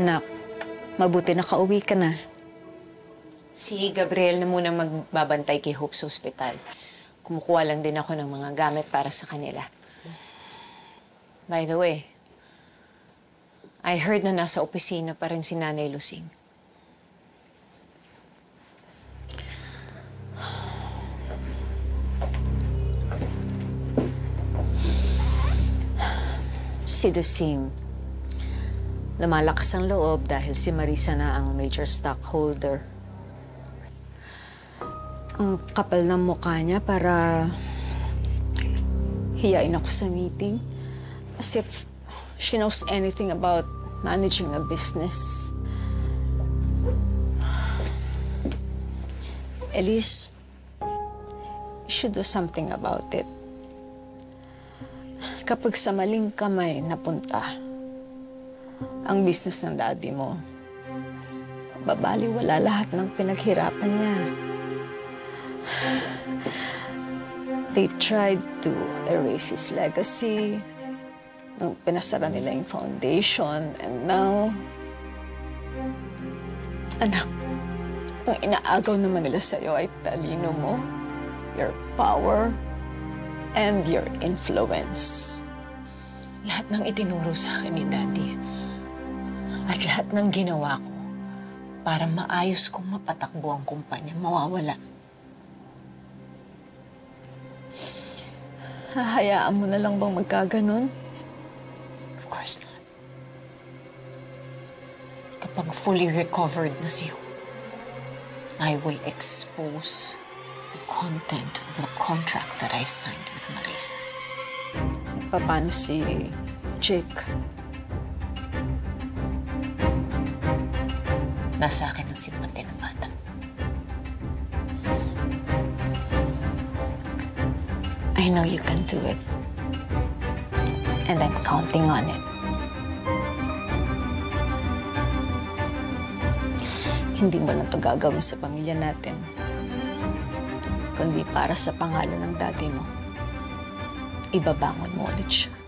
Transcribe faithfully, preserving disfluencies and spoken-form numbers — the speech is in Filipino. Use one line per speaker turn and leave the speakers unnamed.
Anak, mabuti nakauwi ka na.
Si Gabriel na muna magbabantay kay Hope sa ospital. Kumukuha lang din ako ng mga gamit para sa kanila. By the way, I heard na nasa opisina pa rin si Nanay Lusing.
Si Lusing, lumalakas ang loob dahil si Marisa na ang major stockholder. Ang kapal ng mukha niya para hiyain ako sa meeting. As if she knows anything about managing a business. Elise, you should do something about it. Kapag sa maling kamay napunta ang business ng daddy mo, babaliwala lahat ng pinaghirapan niya. They tried to erase his legacy nung pinasara nila yung foundation, and now, anak, ang inaagaw naman nila sa'yo ay talino mo, your power, and your influence.
Lahat ng itinuro sa akin ni Daddy at lahat ng ginawa ko para maayos kong mapatakbo ang kumpanya, mawawala.
Hahayaan mo na lang bang magkaganon?
Of course not. Kapag fully recovered na si Hope, I will expose the content of the contract that I signed with Marisa.
Paano si Jake?
Nasa akin ang simpati ng bata.
I know you can do it. And I'm counting on it. Hindi mo lang ito gagawin sa pamilya natin, kundi para sa pangalan ng daddy mo. Ibabangon mo ulit siya.